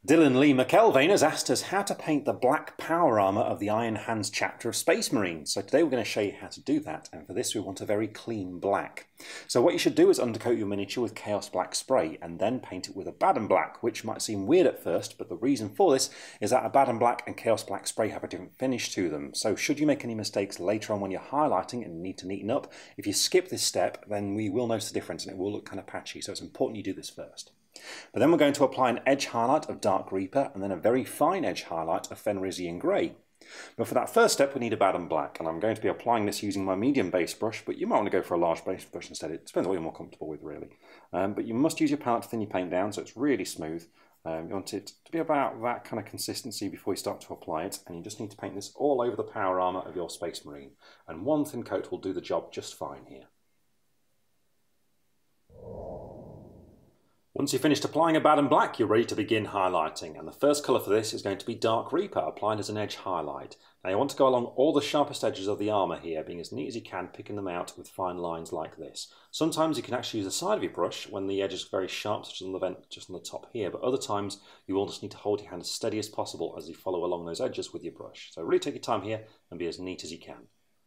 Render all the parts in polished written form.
Dylan Lee McElvain has asked us how to paint the black power armour of the Iron Hands chapter of Space Marines. So today we're going to show you how to do that, and for this we want a very clean black. So what you should do is undercoat your miniature with Chaos Black spray and then paint it with a Baden Black, which might seem weird at first, but the reason for this is that a Baden Black and Chaos Black spray have a different finish to them. So should you make any mistakes later on when you're highlighting and need to neaten up, if you skip this step then we will notice the difference and it will look kind of patchy, so it's important you do this first. But then we're going to apply an edge highlight of Dark Reaper and then a very fine edge highlight of Fenrisian Grey. But for that first step we need a Baden Black, and I'm going to be applying this using my medium base brush, but you might want to go for a large base brush instead. It depends what you're more comfortable with really. But you must use your palette to thin your paint down so it's really smooth. You want it to be about that kind of consistency before you start to apply it, and you just need to paint this all over the power armour of your Space Marine. And one thin coat will do the job just fine here. Once you've finished applying a Baden Black, you're ready to begin highlighting, and the first colour for this is going to be Dark Reaper, applied as an edge highlight. Now you want to go along all the sharpest edges of the armour here, being as neat as you can, picking them out with fine lines like this. Sometimes you can actually use the side of your brush when the edge is very sharp, such as on the vent just on the top here, but other times you will just need to hold your hand as steady as possible as you follow along those edges with your brush. So really take your time here and be as neat as you can.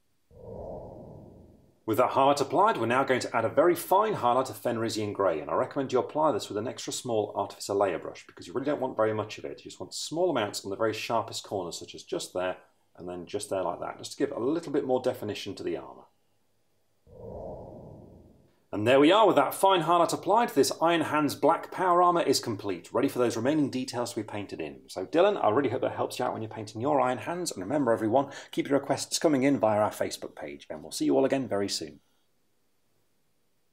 With that highlight applied, we're now going to add a very fine highlight of Fenrisian Grey, and I recommend you apply this with an extra small Artificer layer brush because you really don't want very much of it. You just want small amounts on the very sharpest corners, such as just there and then just there like that, just to give a little bit more definition to the armour. And there we are, with that fine highlight applied, this Iron Hands black power armour is complete, ready for those remaining details to be painted in. So Dylan, I really hope that helps you out when you're painting your Iron Hands, and remember everyone, keep your requests coming in via our Facebook page, and we'll see you all again very soon.